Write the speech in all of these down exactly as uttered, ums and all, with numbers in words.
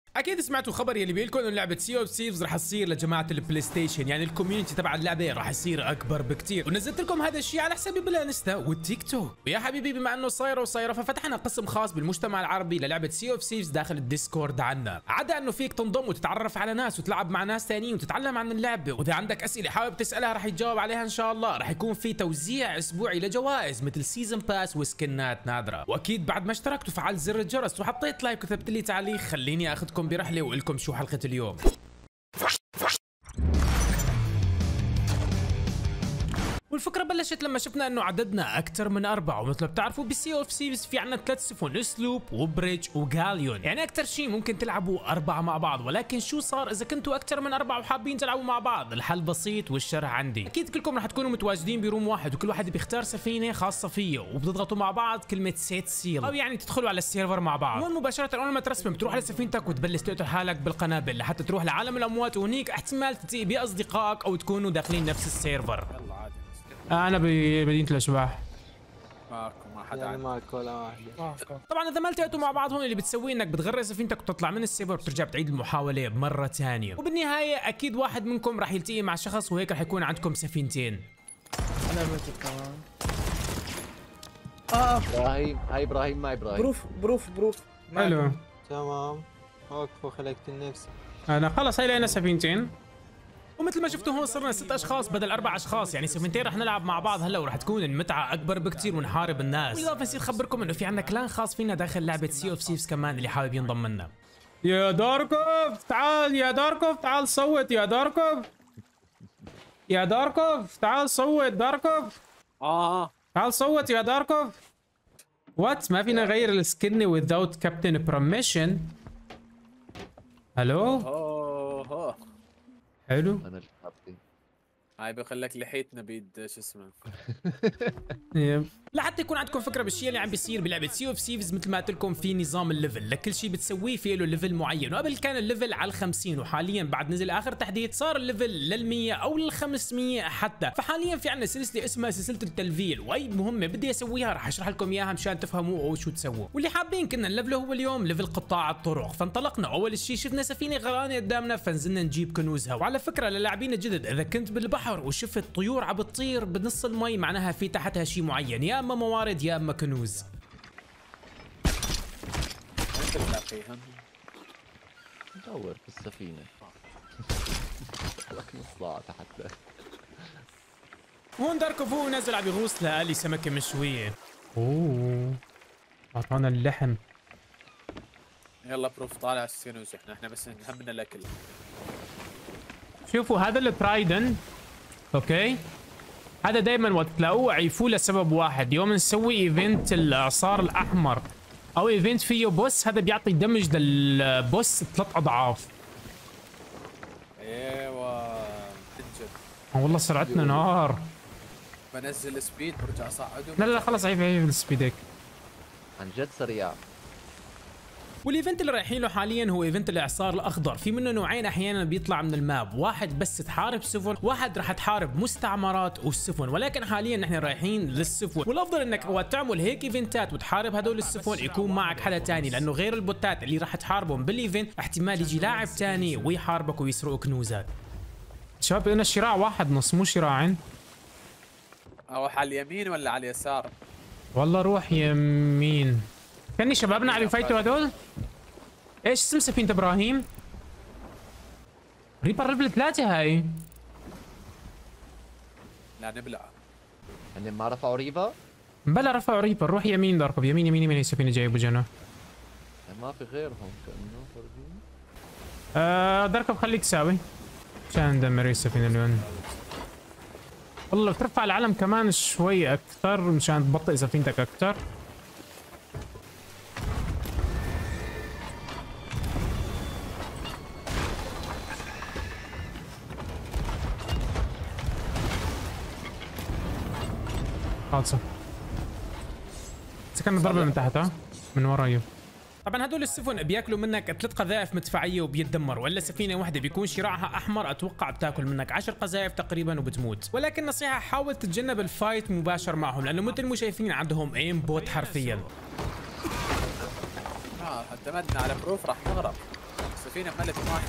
اكيد سمعتوا خبر يلي بيقول لكم انه لعبه سي اوف ثيفز رح تصير لجماعه البلاي ستيشن، يعني الكوميونتي تبع اللعبه رح يصير اكبر بكتير، ونزلت لكم هذا الشيء على حسابي بالانستا والتيك توك. ويا حبيبي بما انه صايره وصايره ففتحنا قسم خاص بالمجتمع العربي للعبه سي اوف ثيفز داخل الديسكورد عنا، عدا انه فيك تنضم وتتعرف على ناس وتلعب مع ناس ثانيين وتتعلم عن اللعبه، واذا عندك اسئله حابب تسالها رح يتجاوب عليها ان شاء الله. رح يكون في توزيع اسبوعي لجوائز مثل سيزون باس وسكنات نادره، واكيد بعد ما اشتركت وفعلت زر الجرس وحطيت لايك وكتبت لي تعليق خليني اخذكم برحله واقول لكم شو حلقة اليوم. والفكرة بلشت لما شفنا انه عددنا اكثر من اربعة، ومثل ما بتعرفوا بالسي اوف ثيفز في عنا ثلاث سفن، سلوب وبريدج وجاليون، يعني اكثر شيء ممكن تلعبوا اربعة مع بعض. ولكن شو صار اذا كنتوا اكثر من اربعة وحابين تلعبوا مع بعض؟ الحل بسيط والشرح عندي. اكيد كلكم رح تكونوا متواجدين بروم واحد، وكل واحد بيختار سفينة خاصة فيه، وبتضغطوا مع بعض كلمة سيت سيل، او يعني تدخلوا على السيرفر مع بعض. وين مباشرة اول ما ترسم بتروح على سفينتك وتبلش تقتل حالك بالقنابل لحتى تروح لعالم الاموات، وهنيك احتمال تلتقي باصدقائك او تكونوا داخلين نفس السيرفر. انا بمدينه الاشباح. ماكو ما حدا يعني ماكو ولا واحدة. طبعا اذا ما التقيتوا مع بعض هون اللي بتسويه انك بتغرق سفينتك وتطلع من السيرفر وبترجع بتعيد المحاوله مره ثانيه، وبالنهايه اكيد واحد منكم راح يلتقي مع شخص وهيك راح يكون عندكم سفينتين. انا متت كمان. اه ابراهيم، هاي ابراهيم ما ابراهيم. بروف بروف بروف. حلو تمام. وقفوا خلقت النفس. انا خلص هاي لقينا سفينتين، ومثل ما شفتوا هون صرنا ست اشخاص بدل اربع اشخاص، يعني سفينتين رح نلعب مع بعض هلا، ورح تكون المتعه اكبر بكثير ونحارب الناس. بالاضافه نسيت اخبركم انه في عندنا كلان خاص فينا داخل لعبه سي اوف ثيفز كمان اللي حابب ينضم لنا. يا داركوف تعال، يا داركوف تعال صوت، يا داركوف يا داركوف تعال صوت، داركوف اه تعال صوت يا داركوف. وات ما فينا نغير السكن without captain permission. الو اوه حلو. انا الكابتن. هاي بخلك لحيتنا بيد شو اسمه. يب. لحتى يكون عندكم فكره بالشيء اللي عم بيصير بلعبه سي اوف ثيفز، مثل ما قلت لكم في نظام الليفل، لكل شيء بتسويه في له ليفل معين، وقبل كان الليفل على الخمسين، وحاليا بعد نزل اخر تحديث صار الليفل للمية او للخمسمية حتى. فحاليا في عندنا سلسله اسمها سلسله التلفيل، واي مهمه بدي اسويها راح اشرح لكم اياها مشان تفهموا او شو تسووا. واللي حابين كنا نلفله هو اليوم ليفل قطاع الطرق. فانطلقنا، اول شيء شفنا سفينه غرقانه قدامنا فنزلنا نجيب كنوزها. وعلى فكره للاعبين الجدد، اذا كنت بالبحر وشفت طيور عم بتطير بنص المي معناها في تحتها شيء معين، يا اما موارد يا اما كنوز. انت بتلاقيها ندور في السفينة. لك نص حتى. هون داركوف هو نازل عم يغوص لقالي سمكة مشوية. اوه اعطانا اللحم. يلا بروف طالع السينوس، احنا احنا بس همنا الاكل. شوفوا هذا الترايدن، اوكي؟ هذا دائما وقت تلاقوه عيفوه لسبب واحد، يوم نسوي ايفنت الاعصار الاحمر او ايفنت فيه بوس، هذا بيعطي دمج للبوس ثلاث اضعاف. ايوه تنجد. والله سرعتنا نار. بنزل سبيد برجع اصعده. لا لا خلص عيف عيف السبيدك. عن جد سريع. والايفنت اللي رايحين له حاليا هو ايفنت الاعصار الاخضر، في منه نوعين احيانا بيطلع من الماب، واحد بس تحارب سفن، واحد راح تحارب مستعمرات والسفن، ولكن حاليا نحن رايحين للسفن. والافضل انك وقت تعمل هيك ايفنتات وتحارب هدول السفن يكون معك حدا ثاني، لانه غير البوتات اللي راح تحاربهم بالايفنت احتمال يجي لاعب ثاني ويحاربك ويسرق كنوزات. شباب بدنا شراع واحد نص مو شراعين. اروح على اليمين ولا على اليسار؟ والله روح يمين. كاني شبابنا عم يفايتوا هدول؟ ايش اسم سفينة ابراهيم؟ ريبر ليفل ثلاثة هاي. لا نبلع. هن ما رفعوا ريفا؟ بلا رفعوا ريبر، روح يمين داركوف، يمين يمين يمين، هي السفينة جاية بوجهنا. ما في غيرهم كأنه فاضيين. آه داركوف خليك ساوي عشان ندمر هي السفينة اليوم. والله بترفع العلم كمان شوي اكثر مشان تبطئ سفينتك اكثر. خالصة. سكن ضربة من تحت، ها؟ من وراي. طبعا هدول السفن بياكلوا منك ثلاث قذائف مدفعيه وبيتدمروا، ولا سفينه واحده بيكون شراعها احمر اتوقع بتاكل منك عشر قذائف تقريبا وبتموت. ولكن نصيحه حاول تتجنب الفايت مباشر معهم، لانه مثل ما شايفين عندهم ايم بوت حرفيا. اه اعتمدنا على بروف راح نغرق. السفينه ملت واحد.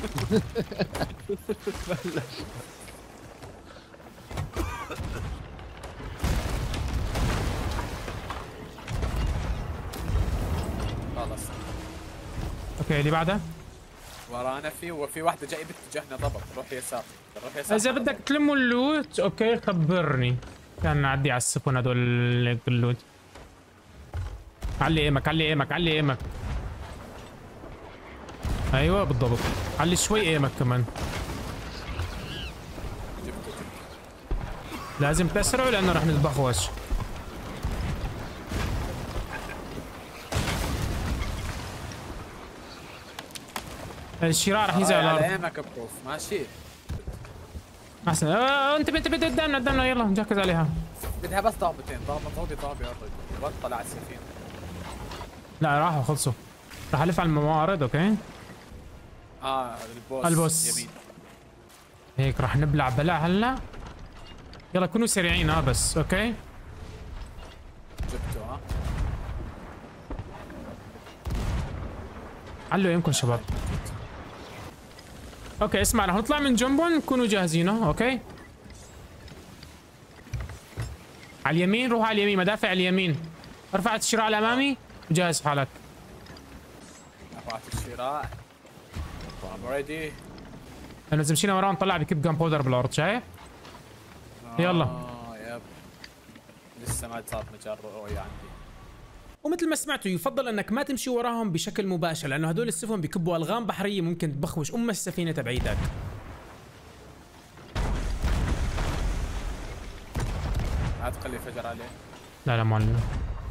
خلاص اوكي اللي بعده ورانا في وفي واحده جاي باتجاهنا ضبط. روح يسار روح يسار. اذا بدك تلموا اللوت اوكي خبرني، كان نعدي على السفن هدول اللوت. علي ايمك علي ايمك علي ايمك. ايوه بالضبط، علي شوي ايمك كمان. لازم تسرعوا لانه رح نتبخوش. الشراع رح ينزل على الارض. ايمك بروف ماشي. احسن آه انت انت انت قدامنا قدامنا يلا نركز عليها. بدها بس ضابطين، ضابط ضابط ضابط يا رجل بطل على السفينه. لا راحوا خلصوا. رح الف على الموارد اوكي. اه البوس البوس يمين. هيك رح نبلع بلع هلا. يلا كونوا سريعين اه بس اوكي. جبته ها. علوا يمكن شباب. اوكي اسمع رح نطلع من جنبهم كونوا جاهزين اوكي. على اليمين روح على اليمين، مدافع على اليمين. رفعت الشراع الامامي وجهز حالك. رفعت الشراع. ريدي. لانه اذا مشينا وراه نطلع بكب جان بودر بالارض شايف؟ يلا. اه يب لسه ما صار مجال رؤية عندي. ومثل ما سمعتوا يفضل انك ما تمشي وراهم بشكل مباشر لانه هدول السفن بكبوا الغام بحريه ممكن تبخوش ام السفينه تبعيتك. لا تخلي فجر عليه. لا لا معلم.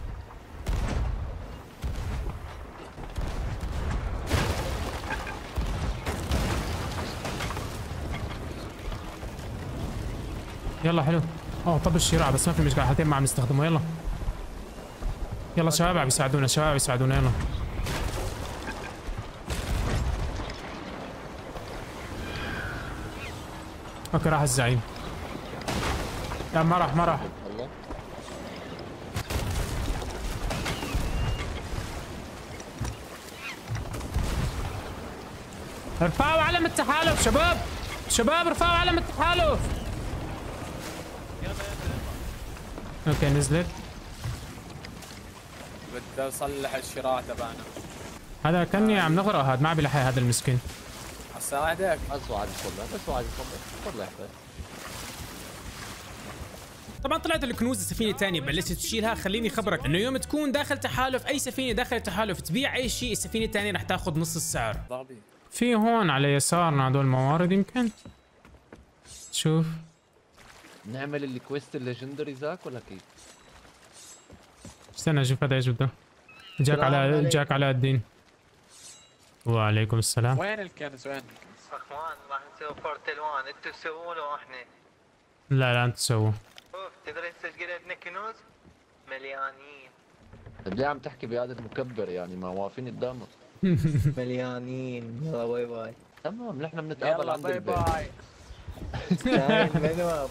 يلا حلو. اوه طب الشراع بس ما في مشكله حالتين ما عم نستخدمه. يلا يلا شباب عم يساعدونا شباب يساعدونا يلا. اوكي راح الزعيم. لا ما راح ما راح. الله ارفعوا علم التحالف شباب شباب ارفعوا علم التحالف. اوكي نزلت. بدي اصلح الشراع تبعنا. هذا كاني عم نغرق هذا ما بيلحق هذا المسكين. اساعدك. بس واحد يصلح بس واحد يصلح صلح بس. طبعا طلعت الكنوز السفينه الثانيه بلشت تشيلها. خليني خبرك انه يوم تكون داخل تحالف اي سفينه داخل تحالف تبيع اي شيء السفينه الثانيه رح تاخذ نص السعر. ضابي. في هون على يسارنا هدول الموارد يمكن. شوف نعمل الكويست الليجندري ذاك ولا كيف؟ استنى اشوف هذا ايش بده. جاك على جاك علاء الدين. وعليكم السلام. وين الكنز وين؟ اخوان راح نسوي بارتلوان انتوا تسوونه واحنا. لا لا انت سووا. شوف تدري تسجل عندنا كنوز مليانين. طيب ليه عم تحكي بهذا المكبر يعني ما واقفين قدامه؟ مليانين. يلا باي باي. تمام نحن بنتقابل يلا عند باي البيت. باي. منو؟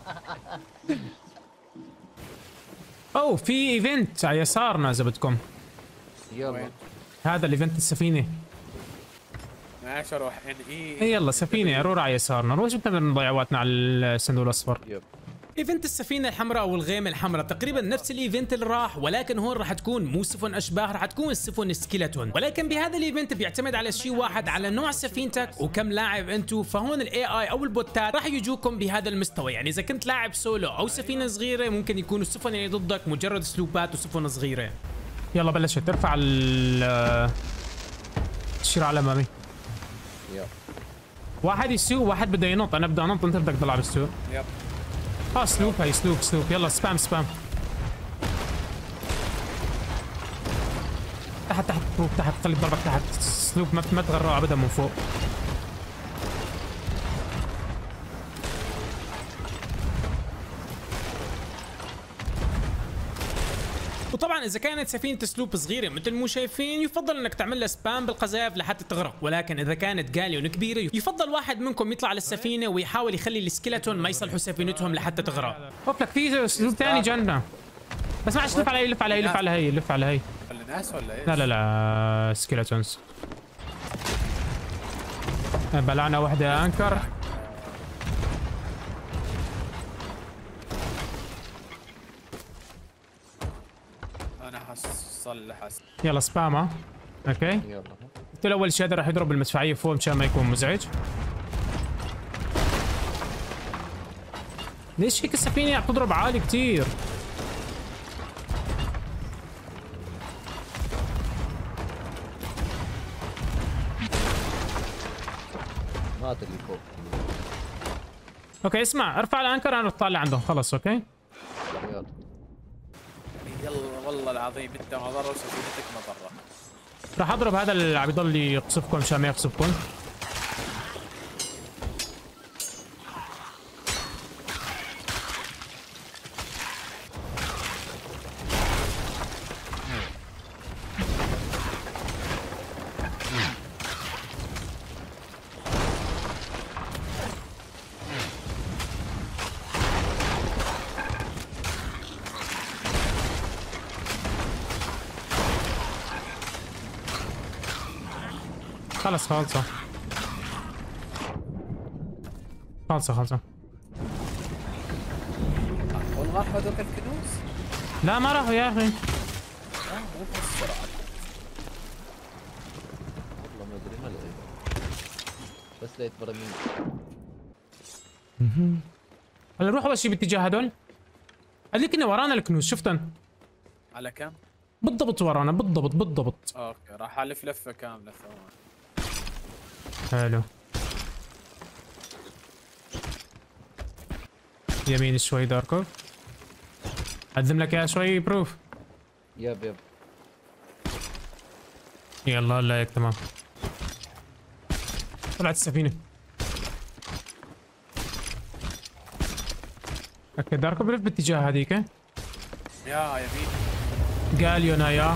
اوه في ايفنت على يسارنا اذا بدكم. يلا وين؟ هذا الايفنت السفينه. ماشي اروح ان اي. اي يلا سفينه رور على يسارنا. روح بدنا نضيع وقتنا على الصندوق الاصفر. يب. ايفنت السفينه الحمراء والغيمه الحمراء تقريبا نفس الايفنت اللي راح ولكن هون راح تكون مو سفن اشباح راح تكون سفن سكيلتون. ولكن بهذا الايفنت بيعتمد على شيء واحد على نوع سفينتك وكم لاعب انتو. فهون الاي اي او البوتات راح يجوكم بهذا المستوى. يعني اذا كنت لاعب سولو او سفينه صغيره ممكن يكونوا السفن اللي ضدك مجرد سلوبات وسفن صغيره. يلا بلشت ارفع الشراع الامامي. يب. واحد يسوق واحد بده ينط. انا بدي انط انت بدك تطلع بالسوق. يب. اه سلوب هاي سلوب سلوب. يلا سبام سبام. تحت تحت فوق تحت. خلي ضربك تحت. سلوب ما ما تغرق ابدا من فوق. وطبعا اذا كانت سفينه سلوب صغيره مثل مو شايفين يفضل انك تعمل لها سبام بالقذائف لحتى تغرق. ولكن اذا كانت جاليون كبيره يفضل واحد منكم يطلع على السفينه ويحاول يخلي السكيلتون ما يصلحوا سفينتهم لحتى تغرق. اوف لك في سلوب ثاني جنة. بس ما عادش لف على هي لف على هي لف على هي لف على هي. الناس ولا ايش؟ لا لا لا سكيلتونز. بلعنا واحدة يا انكر. انا حصل حس يلا سبامة. اوكي يلا قلت له اول شيء هذا راح يضرب المدفعية فوق مشان ما يكون مزعج. ليش هيك السفينة عم تضرب عالي كثير؟ مات اللي فوق. اوكي اسمع ارفع الانكر انا اطلع عندهم خلص. اوكي يلا يلا والله العظيم انت ما ضر وسفينتك ما ضره. راح اضرب هذا اللي عم يضل يقصفكم مشان ما يقصفكم. خلص خالصة خالصة خالصة. والله راحوا هذوك الكنوز؟ لا ما راحوا يا اخي. اه مو بهالسرعة. والله ما ادري ما لقيت، بس لقيت براميل. هلا روح اول شيء باتجاه هدول. هذيك انه ورانا الكنوز شفتن؟ على كم؟ بالضبط ورانا بالضبط بالضبط. اوكي راح الف لفة كاملة ثواني. حلو. يمين شوي داركوف. اقدم لك اياها شوي بروف. يب يب يلا هلا هيك تمام. طلعت السفينة. اوكي داركوف بلف باتجاه هذيك. يا يمين. جاليون يا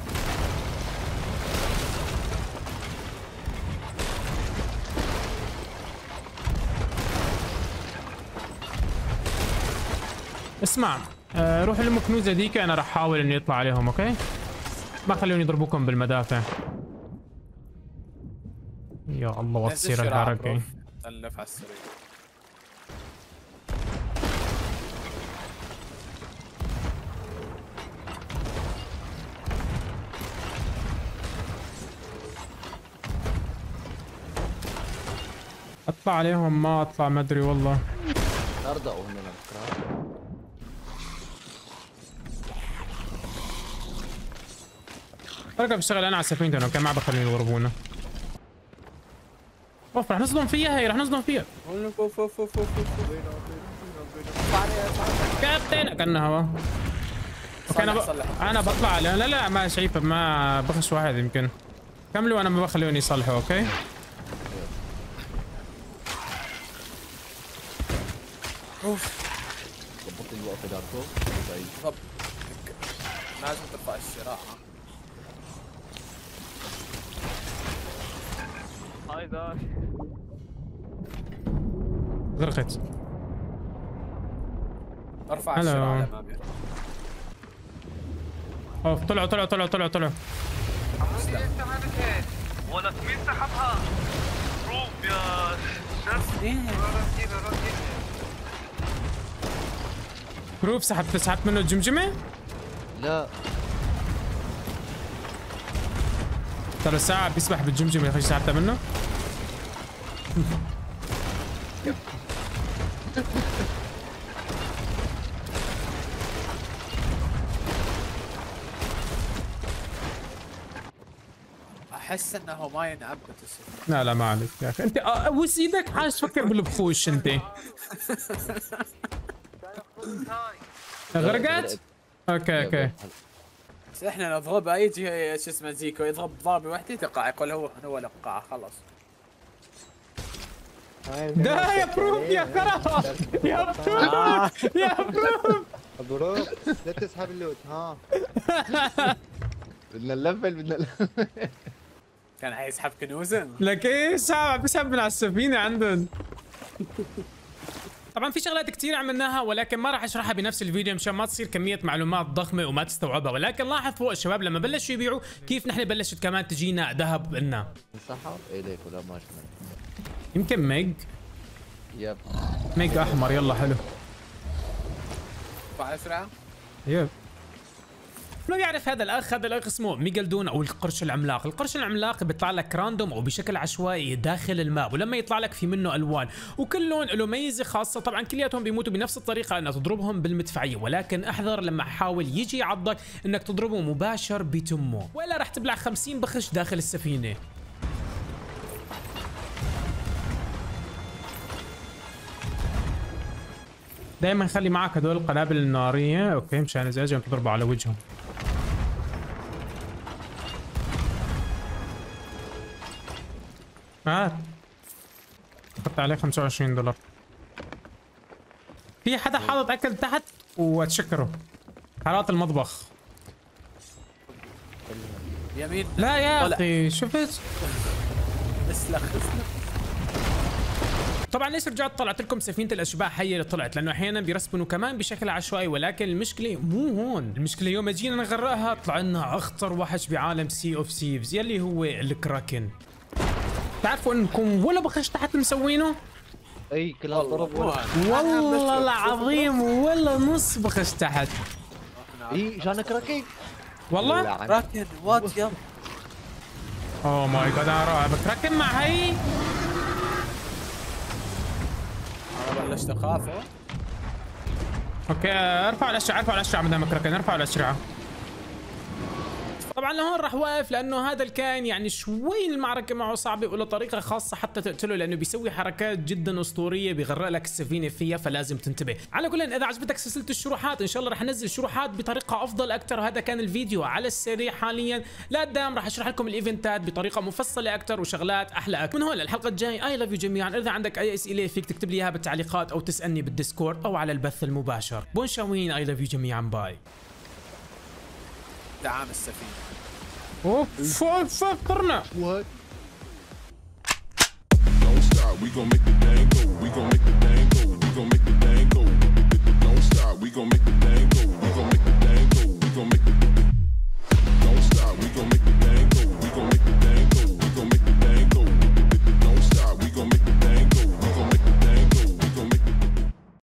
اسمع آه روح لهم كنوز هذيك انا راح احاول اني اطلع عليهم. اوكي ما خليهم يضربوكم بالمدافع. يا الله وتصير الحركة. الف على السريع. اطلع عليهم ما اطلع ما ادري والله. ارضعوا هنا الكراب. ارجع بشتغل انا على سفينتنا. اوكي ما بخليهم يضربونا. اوف رح نصدم فيها هي رح نصدم فيها. اوف اوف اوف اوف اوف كابتن كانها هوا. اوكي انا ب... انا بطلع عليهم. لا لا ما شايفه ما بخش واحد يمكن. كملوا انا ما بخليهم يصلحوا. اوكي اوف ضبط لي الوقت داركو بعيد. طب لازم ترفع الشراع. هاي ذا غرقت. ارفع هلا. الشراع على ما بيرفع. اوف طلعوا طلعوا طلعوا طلعوا طلعوا. ولك مين سحبها؟ روب يا شرف. بروف سحبت سحبت منه الجمجمة؟ لا ترى ساعة بيسبح بالجمجمة يا اخي سحبتها منه؟ احس انه ما ينعبت السفينة. لا لا ما عليك يا اخي انت ابوس ايدك حاج تفكر بالبخوش انت. غرقت؟ اوكي اوكي بس احنا نضربها يجي شو اسمه زيكو يضرب ضربه واحده تقع يقول هو هو لقاها خلاص. ده يا بروف يا خلاص يا بروف يا بروف بروف لا تسحب اللوت ها. بدنا نلفل بدنا نلفل. كان حيسحب كنوزن. لك ايه ساعة بيسحب من على السفينة عندهم. طبعا في شغلات كثير عملناها ولكن ما راح اشرحها بنفس الفيديو مشان ما تصير كميه معلومات ضخمه وما تستوعبها، ولكن لاحظ فوق الشباب لما بلشوا يبيعوا كيف نحن بلشت كمان تجينا ذهب لنا. انسحب اليك ولا ما شفنا؟ يمكن ميج يب ميج احمر. يلا حلو. طلع اسرع. يب. ما بيعرف هذا الاخ، هذا الاخ اسمه ميجالدون او القرش العملاق. القرش العملاق بيطلع لك راندوم او بشكل عشوائي داخل الماب، ولما يطلع لك في منه الوان وكل لون له ميزه خاصه. طبعا كلياتهم بيموتوا بنفس الطريقه انك تضربهم بالمدفعيه، ولكن احذر لما حاول يجي يعضك انك تضربه مباشر بتمه ولا راح تبلع خمسين بخش داخل السفينه. دائما خلي معك هدول القنابل الناريه اوكي مشان اذا اجوا تضربوا على وجههم. هات اخذت عليه خمسة وعشرين دولار. في حدا حاطط اكل تحت وتشكره حالات المطبخ. يمين. لا يا طلع. اخي شفت؟ اسلخ اسلخ. طبعا ليش رجعت طلعت لكم سفينه الاشباح هي اللي طلعت؟ لانه احيانا بيرسبنوا كمان بشكل عشوائي، ولكن المشكله مو هون، المشكله يوم جينا نغرقها طلع لنا اخطر وحش بعالم سي اوف سيفز يلي هو الكراكن. تعرفوا انكم ولا بخش تحت مسوينه؟ اي كلها ضرب ولا والله العظيم ولا نص بخش تحت. اي جانا كراكين والله؟ كراكن وات يلا. اوه ماي جاد انا بكراكن مع هي. انا بلشت اخاف. اوكي ارفع الاشعه ارفع الاشعه مدام كراكن ارفع الاشعه. طبعا لهون راح واقف لانه هذا الكائن يعني شوي المعركه معه صعبه وله طريقه خاصه حتى تقتله، لانه بيسوي حركات جدا اسطوريه بيغرق لك السفينه فيها، فلازم تنتبه. على كل اذا عجبتك سلسله الشروحات ان شاء الله راح انزل شروحات بطريقه افضل اكثر. هذا كان الفيديو على السريع حاليا، لقدام راح اشرح لكم الايفنتات بطريقه مفصله اكثر وشغلات احلى أكثر. من هون للحلقه الجايه اي لاف يو جميعا. اذا عندك اي اسئله فيك تكتب لي اياها بالتعليقات او تسالني بالديسكورد او على البث المباشر. بونشاوين اي لاف يو جميعا باي. دعم السفينه. اوف اوف طرنا. وات Don't stop, we gon' make